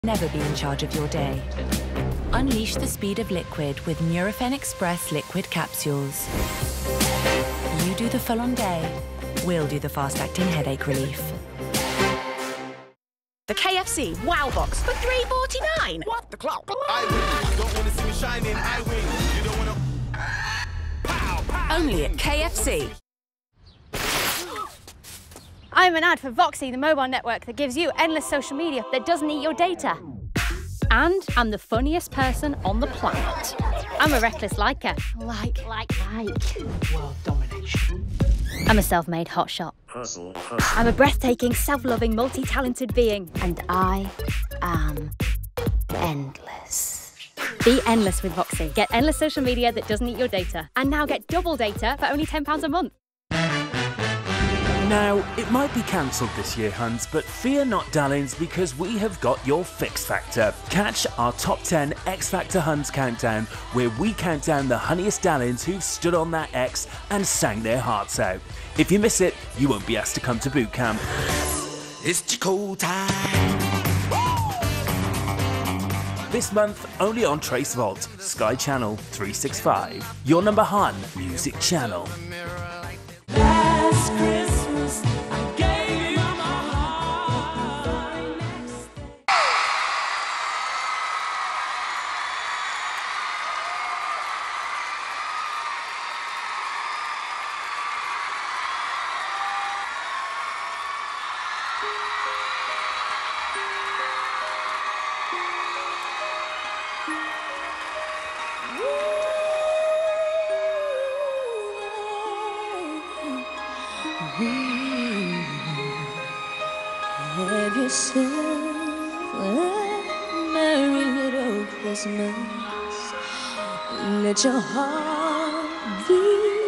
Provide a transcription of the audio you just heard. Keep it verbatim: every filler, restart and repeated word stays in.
Never be in charge of your day. Unleash the speed of liquid with Nurofen Express liquid capsules. You do the full-on day, we'll do the fast-acting headache relief. The K F C Wow Box for three forty-nine. What the clock? I win. You don't want to see me shining. I win. You don't want to. Pow, pow. Only at K F C. I'm an ad for Voxy, the mobile network that gives you endless social media that doesn't eat your data. And I'm the funniest person on the planet. I'm a reckless liker. Like, like, like. World domination. I'm a self-made hotshot. Hustle, hustle. I'm a breathtaking, self-loving, multi-talented being. And I am endless. Be endless with Voxy. Get endless social media that doesn't eat your data. And now get double data for only ten pounds a month. Now, it might be cancelled this year, Huns, but fear not, darlings, because we have got your Fix Factor. Catch our top ten X Factor Huns countdown, where we count down the honeyest darlings who've stood on that X and sang their hearts out. If you miss it, you won't be asked to come to boot camp. It's Chico time. This month, only on Trace Vault, Sky Channel three sixty-five. Your number Hun music channel. Last Christmas, I gave you my heart. Have yourself a merry little Christmas. Let your heart beat.